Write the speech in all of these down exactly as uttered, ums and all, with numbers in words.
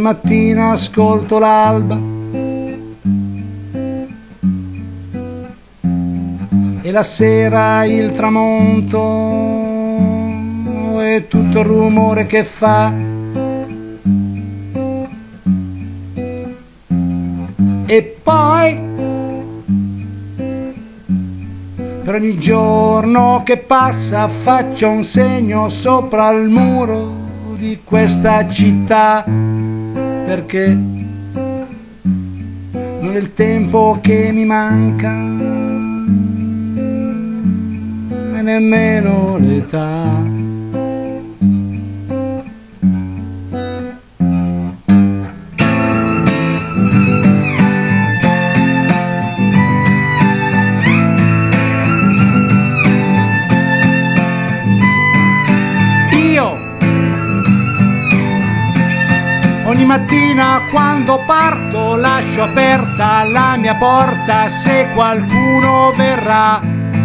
mattina ascolto l'alba e la sera il tramonto e tutto il rumore che fa. E poi per ogni giorno che passa faccio un segno sopra il muro di questa città, perché non è il tempo che mi manca e nemmeno l'età. Ogni mattina quando parto lascio aperta la mia porta se qualcuno verrà.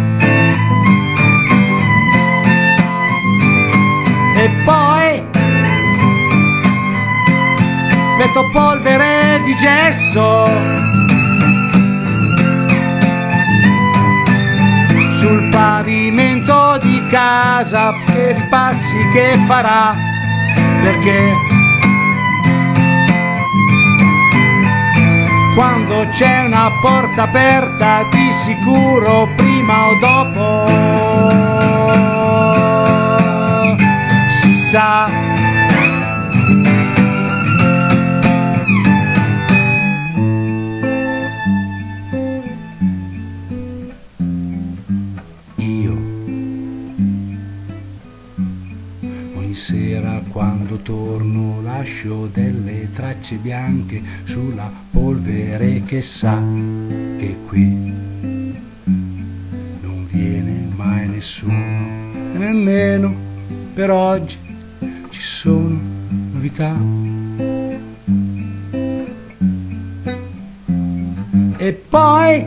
E poi metto polvere di gesso sul pavimento di casa per i passi che farà, perché quando c'è una porta aperta di sicuro prima o dopo si sa. Io ogni sera quando torno lascio delle tracce bianche sulla polvere che sa che qui non viene mai nessuno, e nemmeno per oggi ci sono novità. E poi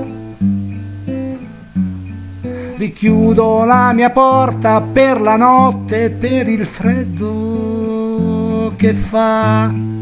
richiudo la mia porta per la notte, per il freddo che fa.